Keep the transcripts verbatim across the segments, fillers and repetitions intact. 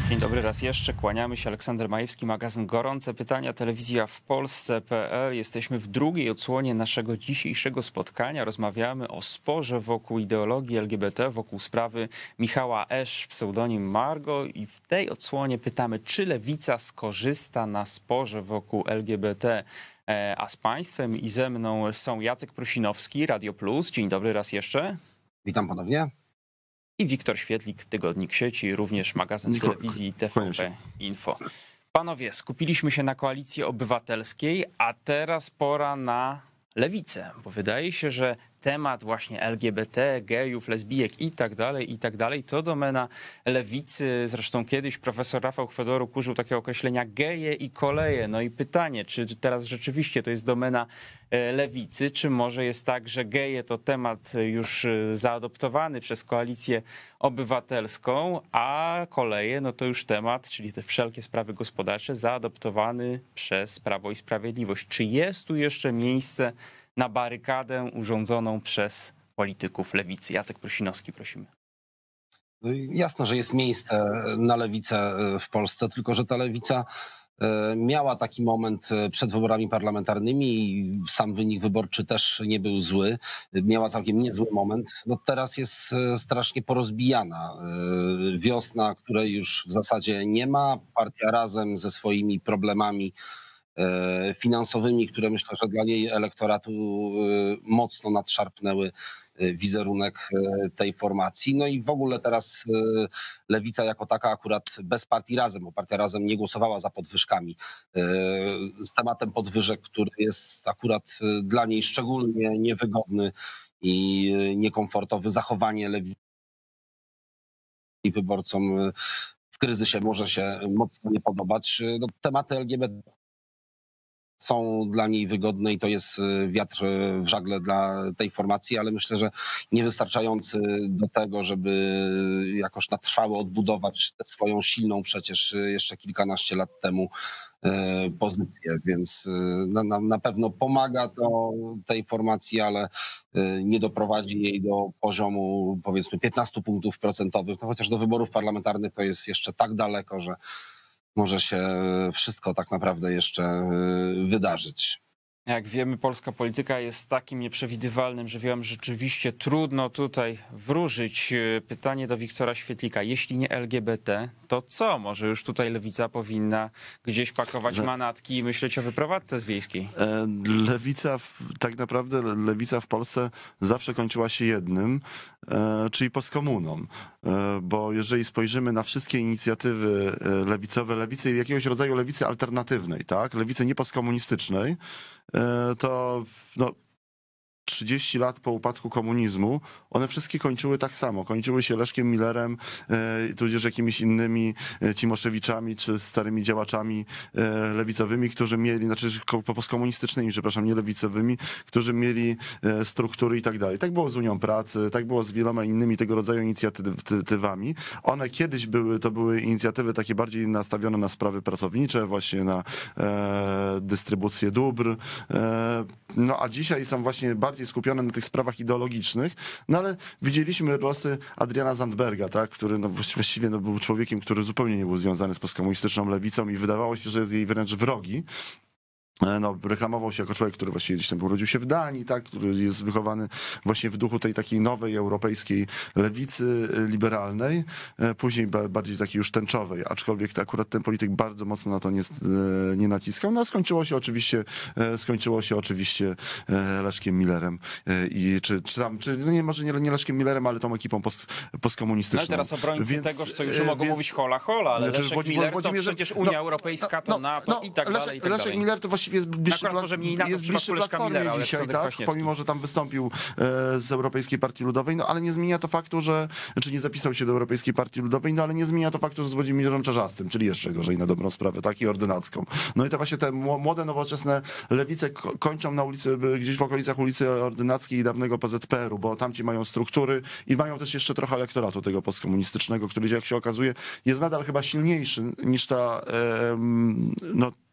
Dzień dobry raz jeszcze, kłaniamy się. Aleksander Majewski, magazyn Gorące Pytania, telewizja w Polsce kropka pe el. Jesteśmy w drugiej odsłonie naszego dzisiejszego spotkania. Rozmawiamy o sporze wokół ideologii el gie be te, wokół sprawy Michała Esz, pseudonim Margo. I w tej odsłonie pytamy, czy Lewica skorzysta na sporze wokół el gie be te. A z państwem i ze mną są Jacek Prosinowski, Radio Plus. Dzień dobry raz jeszcze. Witam ponownie. I Wiktor Świetlik, Tygodnik Sieci, również magazyn Niko, telewizji te ve pe Info. Panowie, skupiliśmy się na Koalicji Obywatelskiej, a teraz pora na Lewicę, bo wydaje się, że temat właśnie el gie be te, gejów, lesbijek i tak dalej, i tak dalej, to domena Lewicy. Zresztą kiedyś profesor Rafał Chwedoruk użył takiego określenia geje i koleje. No i pytanie, czy teraz rzeczywiście to jest domena Lewicy, czy może jest tak, że geje to temat już zaadoptowany przez Koalicję Obywatelską, a koleje no to już temat, czyli te wszelkie sprawy gospodarcze, zaadoptowany przez Prawo i Sprawiedliwość. Czy jest tu jeszcze miejsce na barykadę urządzoną przez polityków Lewicy? Jacek Prosinowski, prosimy. Jasne, że jest miejsce na lewicę w Polsce, tylko że ta lewica miała taki moment przed wyborami parlamentarnymi i sam wynik wyborczy też nie był zły. Miała całkiem niezły moment. No teraz jest strasznie porozbijana. Wiosna, której już w zasadzie nie ma. Partia Razem ze swoimi problemami finansowymi, które myślę, że dla jej elektoratu mocno nadszarpnęły wizerunek tej formacji. No i w ogóle teraz Lewica jako taka akurat bez partii Razem, bo partia Razem nie głosowała za podwyżkami. Z tematem podwyżek, który jest akurat dla niej szczególnie niewygodny i niekomfortowy, zachowanie Lewicy i wyborcom w kryzysie może się mocno nie podobać. No, tematy el gie be te są dla niej wygodne i to jest wiatr w żagle dla tej formacji, ale myślę, że niewystarczający do tego, żeby jakoś na trwałe odbudować tę swoją silną przecież jeszcze kilkanaście lat temu pozycję, więc na, na pewno pomaga to tej formacji, ale nie doprowadzi jej do poziomu powiedzmy piętnastu punktów procentowych, no chociaż do wyborów parlamentarnych to jest jeszcze tak daleko, że może się wszystko tak naprawdę jeszcze wydarzyć. Jak wiemy, polska polityka jest takim nieprzewidywalnym żywiołem, rzeczywiście trudno tutaj wróżyć. Pytanie do Wiktora Świetlika. Jeśli nie el gie be te, to co? Może już tutaj Lewica powinna gdzieś pakować manatki i myśleć o wyprowadzce z Wiejskiej? Lewica, tak naprawdę lewica w Polsce zawsze kończyła się jednym, czyli postkomuną. Bo jeżeli spojrzymy na wszystkie inicjatywy lewicowe, lewicy, jakiegoś rodzaju lewicy alternatywnej, tak, lewicy nieposkomunistycznej, to no, trzydzieści lat po upadku komunizmu, one wszystkie kończyły tak samo. Kończyły się Leszkiem Millerem, e, tudzież jakimiś innymi e, Cimoszewiczami, czy starymi działaczami e, lewicowymi, którzy mieli, znaczy postkomunistycznymi, przepraszam, nie lewicowymi, którzy mieli e, struktury i tak dalej. Tak było z Unią Pracy, tak było z wieloma innymi tego rodzaju inicjatywami. One kiedyś były, to były inicjatywy takie bardziej nastawione na sprawy pracownicze, właśnie na e, dystrybucję dóbr. E, no a dzisiaj są właśnie bardziej skupione na tych sprawach ideologicznych, no ale widzieliśmy losy Adriana Zandberga, tak, który no właściwie no, był człowiekiem, który zupełnie nie był związany z postkomunistyczną lewicą i wydawało się, że jest jej wręcz wrogi. No, reklamował się jako człowiek, który właściwie gdzieś tam urodził się w Danii, tak, który jest wychowany właśnie w duchu tej takiej nowej europejskiej lewicy liberalnej, później bardziej takiej już tęczowej, aczkolwiek to akurat ten polityk bardzo mocno na to nie, nie naciskał. No skończyło się oczywiście, skończyło się oczywiście Leszkiem Millerem i czy, czy tam, czy no nie, może nie, nie Leszkiem Millerem, ale tą ekipą post, postkomunistyczną. No i teraz obrońcy więc, tegoż, co już mogą więc, mówić hola hola, ale znaczy, Leszek Miller to przecież Unia no, Europejska, to no, NATO no, i tak Leszek, dalej, i tak Leszek dalej. Miller to właściwie jest bliższy, jest bliższy Platformie Millera, dzisiaj, tak? Pomimo, że tam wystąpił z Europejskiej Partii Ludowej, no ale nie zmienia to faktu, że, czy nie zapisał się do Europejskiej Partii Ludowej, no ale nie zmienia to faktu, że z Włodzimierzem Czarzastym, czyli jeszcze gorzej na dobrą sprawę, tak, i ordynacką. No i to właśnie te młode, nowoczesne lewice kończą na ulicy, gdzieś w okolicach ulicy Ordynackiej i dawnego pe zet pe er u, bo tamci mają struktury i mają też jeszcze trochę elektoratu tego postkomunistycznego, który, jak się okazuje, jest nadal chyba silniejszy niż ta, no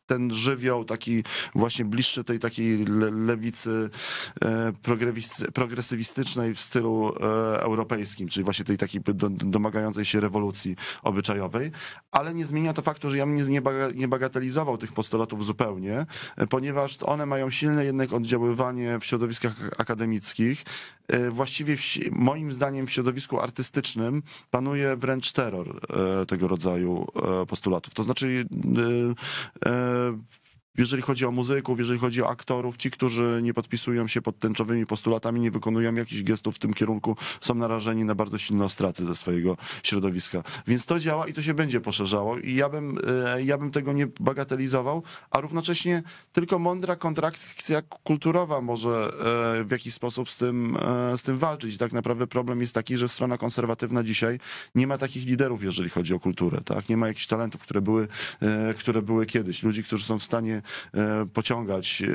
ten żywioł taki właśnie bliższy tej takiej le, lewicy progresywistycznej w stylu europejskim, czyli właśnie tej takiej domagającej się rewolucji obyczajowej, ale nie zmienia to faktu, że ja bym nie, nie bagatelizował tych postulatów zupełnie, ponieważ one mają silne jednak oddziaływanie w środowiskach akademickich. Właściwie w, moim zdaniem w środowisku artystycznym panuje wręcz terror tego rodzaju postulatów. To znaczy jeżeli chodzi o muzyków, jeżeli chodzi o aktorów, ci, którzy nie podpisują się pod tęczowymi postulatami, nie wykonują jakichś gestów w tym kierunku, są narażeni na bardzo silne ostracy ze swojego środowiska. Więc to działa i to się będzie poszerzało i ja bym, ja bym tego nie bagatelizował, a równocześnie tylko mądra kontrakcja kulturowa może w jakiś sposób z tym, z tym walczyć. I tak naprawdę problem jest taki, że strona konserwatywna dzisiaj nie ma takich liderów, jeżeli chodzi o kulturę. Tak? Nie ma jakichś talentów, które były, które były kiedyś. Ludzi, którzy są w stanie pociągać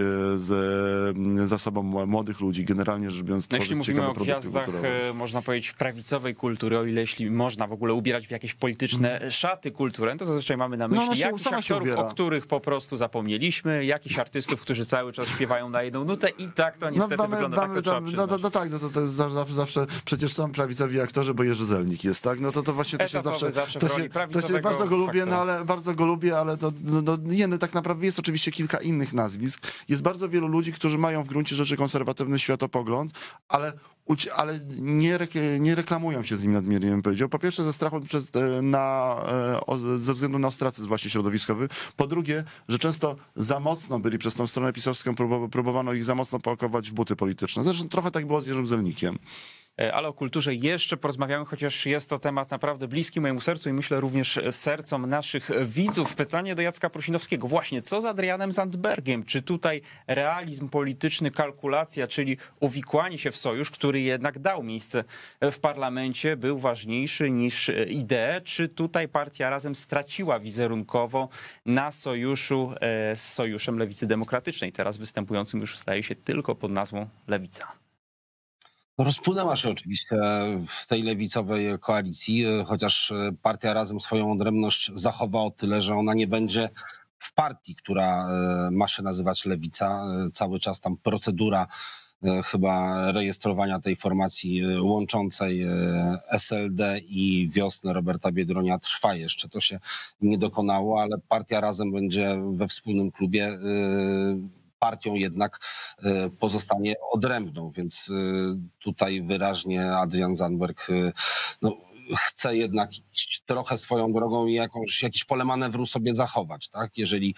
z, za sobą młodych ludzi, generalnie rzecz biorąc. No jeśli mówimy o gwiazdach, kulturowe. Można powiedzieć, prawicowej kultury, o ile jeśli można w ogóle ubierać w jakieś polityczne hmm. szaty kultury, to zazwyczaj mamy na myśli no, no jakichś aktorów, o których po prostu zapomnieliśmy, jakichś artystów, którzy cały czas śpiewają na jedną nutę i tak to niestety no, mamy, wygląda, mamy, tak to mamy, trzeba no, no, no tak, no to, to jest zawsze, zawsze, przecież są prawicowi aktorzy, bo Jerzy Zelnik jest, tak? No to, to właśnie to się zawsze, zawsze to się, to się bardzo go lubię, no ale bardzo go lubię, ale to, no, no, nie, no tak naprawdę jest oczywiście kilka innych nazwisk. Jest bardzo wielu ludzi, którzy mają w gruncie rzeczy konserwatywny światopogląd, ale, ale nie, nie reklamują się z nim nadmiernie, bym powiedział. Po pierwsze ze strachu przed, na, ze względu na ostracyzm właśnie środowiskowy. Po drugie, że często za mocno byli przez tą stronę pisowską, próbowano ich za mocno pakować w buty polityczne. Zresztą trochę tak było z Jerzym Zelnikiem. Ale o kulturze jeszcze porozmawiamy, chociaż jest to temat naprawdę bliski mojemu sercu i myślę również sercom naszych widzów. Pytanie do Jacka Prusinowskiego. Właśnie, co z Adrianem Zandbergiem? Czy tutaj realizm polityczny, kalkulacja, czyli uwikłanie się w sojusz, który jednak dał miejsce w parlamencie, był ważniejszy niż idee? Czy tutaj partia Razem straciła wizerunkowo na sojuszu z Sojuszem Lewicy Demokratycznej, teraz występującym już staje się tylko pod nazwą Lewica? Rozpłynęła się oczywiście w tej lewicowej koalicji, chociaż partia Razem swoją odrębność zachowa o tyle, że ona nie będzie w partii, która ma się nazywać Lewica. Cały czas tam procedura chyba rejestrowania tej formacji łączącej S L D i Wiosnę Roberta Biedronia trwa jeszcze. To się nie dokonało, ale partia Razem będzie we wspólnym klubie partią jednak pozostanie odrębną, więc tutaj wyraźnie Adrian Zandberg no, chce jednak iść trochę swoją drogą i jakąś, jakiś pole manewru sobie zachować. Tak? Jeżeli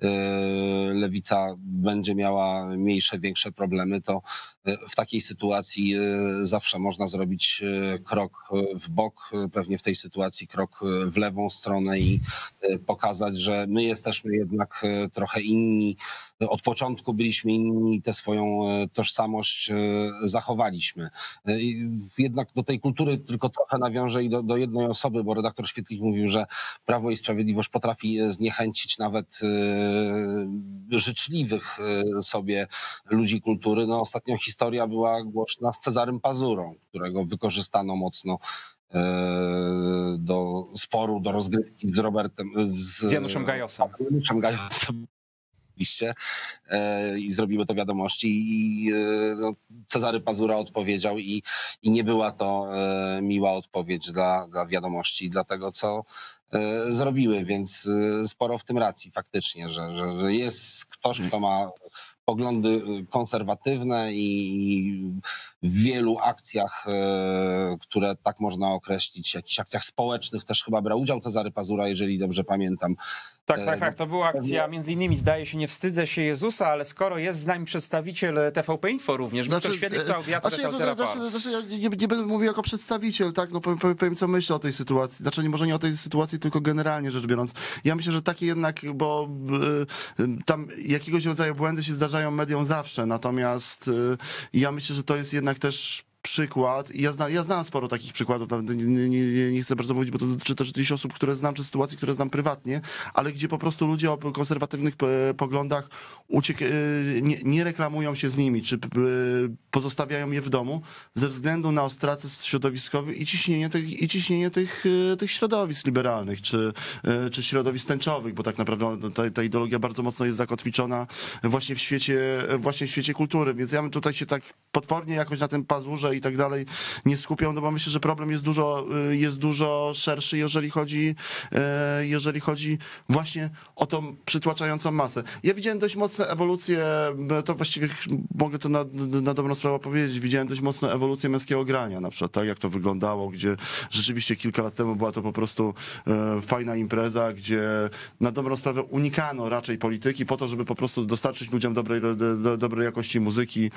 Lewica będzie miała mniejsze, większe problemy, to w takiej sytuacji zawsze można zrobić krok w bok, pewnie w tej sytuacji krok w lewą stronę i pokazać, że my jesteśmy jednak trochę inni. Od początku byliśmy inni i tę swoją tożsamość zachowaliśmy. Jednak do tej kultury tylko trochę nawiążę i do, do jednej osoby, bo redaktor Świetlik mówił, że Prawo i Sprawiedliwość potrafi zniechęcić nawet życzliwych sobie ludzi kultury. No, ostatnio historia była głośna z Cezarym Pazurą, którego wykorzystano mocno do sporu, do rozgrywki z Robertem, z, z Januszem Gajosem. Z Januszem Gajosem. I zrobiły to wiadomości i no, Cezary Pazura odpowiedział i, i nie była to miła odpowiedź dla, dla wiadomości i dla tego, co zrobiły, więc sporo w tym racji faktycznie, że, że, że jest ktoś, kto ma poglądy konserwatywne i w wielu akcjach, które tak można określić, jakichś akcjach społecznych też chyba brał udział Cezary Pazura, jeżeli dobrze pamiętam. Tak, tak, tak. To była akcja, między innymi zdaje się, nie wstydzę się Jezusa, ale skoro jest z nami przedstawiciel T V P Info również, znaczy, Wiktor Świetlik, Klaudiator, znaczy, ja, znaczy, znaczy, ja nie, nie będę mówił jako przedstawiciel, tak, no powiem, powiem co myślę o tej sytuacji, znaczy nie może nie o tej sytuacji, tylko generalnie rzecz biorąc. Ja myślę, że takie jednak, bo y, tam jakiegoś rodzaju błędy się zdarzają mediom zawsze, natomiast y, ja myślę, że to jest jednak też przykład, i ja, zna, ja znam sporo takich przykładów, nie, nie, nie chcę bardzo mówić, bo to dotyczy też gdzieś osób, które znam, czy sytuacji, które znam prywatnie, ale gdzie po prostu ludzie o konserwatywnych poglądach uciek nie, nie reklamują się z nimi, czy pozostawiają je w domu ze względu na ostracyzm środowiskowy i ciśnienie tych, i ciśnienie tych, tych środowisk liberalnych, czy, czy środowisk tęczowych, bo tak naprawdę ta, ta ideologia bardzo mocno jest zakotwiczona właśnie w świecie, właśnie w świecie kultury, więc ja bym tutaj się tak potwornie jakoś na tym pazurze i tak dalej nie skupiał, no bo myślę, że problem jest dużo, jest dużo szerszy, jeżeli chodzi, jeżeli chodzi właśnie o tą przytłaczającą masę. Ja widziałem dość mocne ewolucje, to właściwie mogę to na, na dobrą sprawę powiedzieć, widziałem dość mocną ewolucję męskiego grania, na przykład tak, jak to wyglądało, gdzie rzeczywiście kilka lat temu była to po prostu fajna impreza, gdzie na dobrą sprawę unikano raczej polityki po to, żeby po prostu dostarczyć ludziom dobrej, do, dobrej jakości muzyki,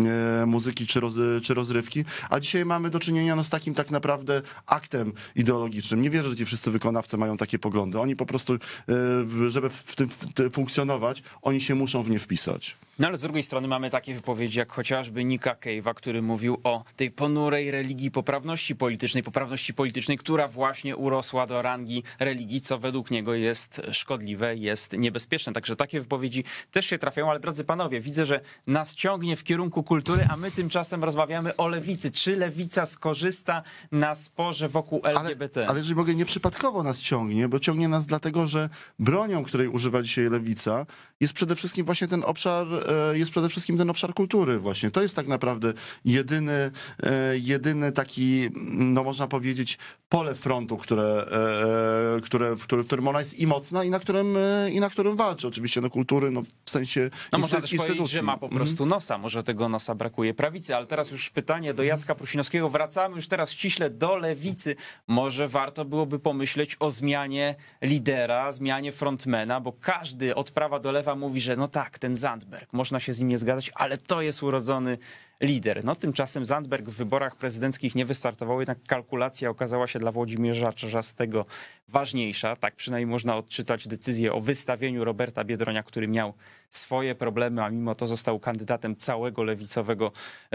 muzyki czy, roz, czy rozrywki, a dzisiaj mamy do czynienia no, z takim tak naprawdę aktem ideologicznym. Nie wierzę, że ci wszyscy wykonawcy mają takie poglądy. Oni po prostu, żeby w tym funkcjonować, oni się muszą w nie wpisać. No ale z drugiej strony mamy takie wypowiedzi jak chociażby Nicka Cave'a, który mówił o tej ponurej religii poprawności politycznej, poprawności politycznej, która właśnie urosła do rangi religii, co według niego jest szkodliwe, jest niebezpieczne. Także takie wypowiedzi też się trafiają, ale drodzy panowie, widzę, że nas ciągnie w kierunku kultury, a my tymczasem rozmawiamy o lewicy. Czy lewica skorzysta na sporze wokół L G B T? Ale, ale jeżeli mogę, nieprzypadkowo nas ciągnie, bo ciągnie nas dlatego, że bronią, której używa dzisiaj lewica, jest przede wszystkim właśnie ten obszar, jest przede wszystkim ten obszar kultury właśnie. To jest tak naprawdę jedyny, jedyny taki, no można powiedzieć, pole frontu, które, które, w, którym, w którym ona jest i mocna, i na którym, i na którym walczy. Oczywiście no kultury, no w sensie no można też powiedzieć, że ma po prostu mm. nosa. Może tego nosa brakuje prawicy, ale teraz już pytanie do Jacka Prusinowskiego. Wracamy już teraz ściśle do lewicy. Może warto byłoby pomyśleć o zmianie lidera, zmianie frontmana, bo każdy od prawa do lewa mówi, że no tak, ten Zandberg, można się z nim nie zgadzać, ale to jest urodzony lider. No tymczasem Zandberg w wyborach prezydenckich nie wystartował, jednak kalkulacja okazała się dla Włodzimierza Czarzastego ważniejsza. Tak przynajmniej można odczytać decyzję o wystawieniu Roberta Biedronia, który miał swoje problemy, a mimo to został kandydatem całego lewicowego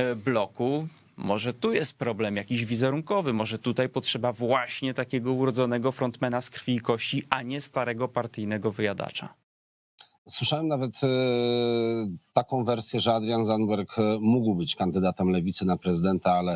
bloku. Może tu jest problem jakiś wizerunkowy, może tutaj potrzeba właśnie takiego urodzonego frontmana z krwi i kości, a nie starego partyjnego wyjadacza. Słyszałem nawet taką wersję, że Adrian Zandberg mógł być kandydatem lewicy na prezydenta, ale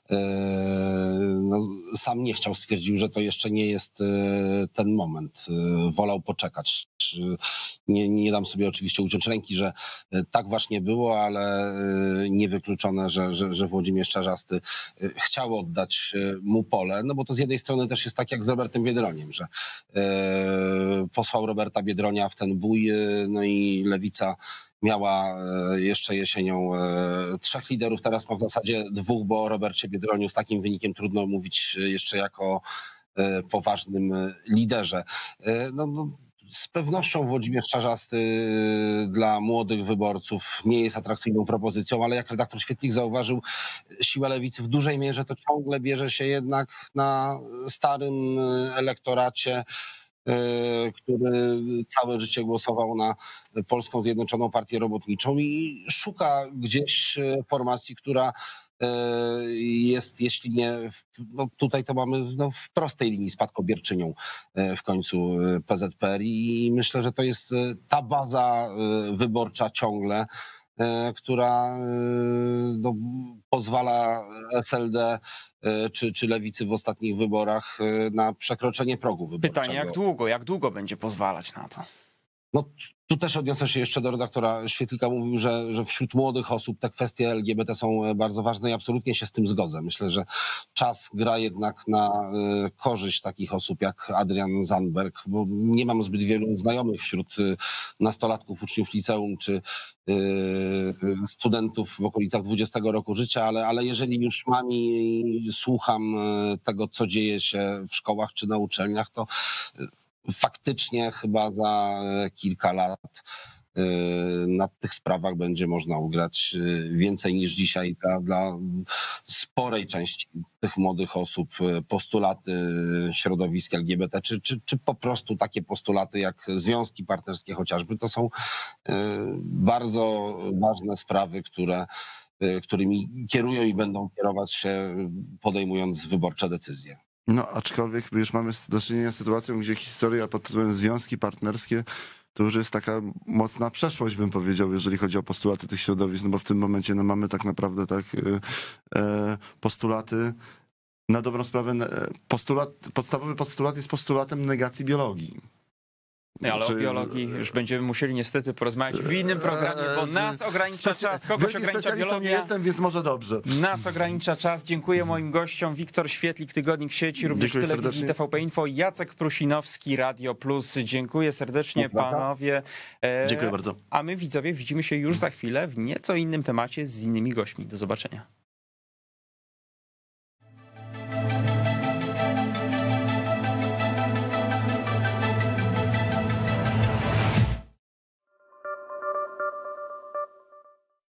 no, sam nie chciał, stwierdził, że to jeszcze nie jest ten moment. Wolał poczekać. Nie, nie dam sobie oczywiście uciąć ręki, że tak właśnie było, ale niewykluczone, że, że, że Włodzimierz Czarzasty chciał oddać mu pole, no bo to z jednej strony też jest tak jak z Robertem Biedroniem, że posłał Roberta Biedronia w ten bój, no i lewica miała jeszcze jesienią trzech liderów, teraz ma w zasadzie dwóch, bo o Robercie Biedroniu z takim wynikiem trudno mówić jeszcze jako poważnym liderze. No, no, z pewnością Włodzimierz Czarzasty dla młodych wyborców nie jest atrakcyjną propozycją, ale jak redaktor Świetlik zauważył, siła lewicy w dużej mierze to ciągle bierze się jednak na starym elektoracie, który całe życie głosował na Polską Zjednoczoną Partię Robotniczą i szuka gdzieś formacji, która jest, jeśli nie, no tutaj to mamy no w prostej linii spadkobierczynią w końcu P Z P R i myślę, że to jest ta baza wyborcza ciągle, która no, pozwala S L D czy, czy lewicy w ostatnich wyborach na przekroczenie progu wyborczego. Pytanie, jak długo, jak długo będzie pozwalać na to? No, tu też odniosę się jeszcze do redaktora Świetlika. Mówił, że, że wśród młodych osób te kwestie L G B T są bardzo ważne i absolutnie się z tym zgodzę. Myślę, że czas gra jednak na korzyść takich osób jak Adrian Zandberg, bo nie mam zbyt wielu znajomych wśród nastolatków, uczniów liceum czy studentów w okolicach dwudziestego roku życia, ale, ale jeżeli już mam i słucham tego, co dzieje się w szkołach czy na uczelniach, to faktycznie chyba za kilka lat na tych sprawach będzie można ugrać więcej niż dzisiaj dla, dla sporej części tych młodych osób. Postulaty środowisk L G B T, czy, czy, czy po prostu takie postulaty jak związki partnerskie chociażby, to są bardzo ważne sprawy, które którymi kierują i będą kierować się, podejmując wyborcze decyzje. No, aczkolwiek już mamy do czynienia z sytuacją, gdzie historia pod tytułem związki partnerskie to już jest taka mocna przeszłość, bym powiedział, jeżeli chodzi o postulaty tych środowisk, no bo w tym momencie no, mamy tak naprawdę tak e, postulaty, na dobrą sprawę, postulat, podstawowy postulat jest postulatem negacji biologii. Nie, ale Czy... o biologii już będziemy musieli niestety porozmawiać w innym programie, bo nas ogranicza Specy... czas. Kogoś Wielkim ogranicza specjalistą biologia. nie jestem, więc może dobrze. Nas ogranicza czas. Dziękuję moim gościom. Wiktor Świetlik, Tygodnik Sieci, również Dziękuję Telewizji serdecznie. T V P Info. Jacek Prusinowski, Radio Plus. Dziękuję serdecznie panowie. E, Dziękuję bardzo. A my widzowie widzimy się już za chwilę w nieco innym temacie z innymi gośćmi. Do zobaczenia.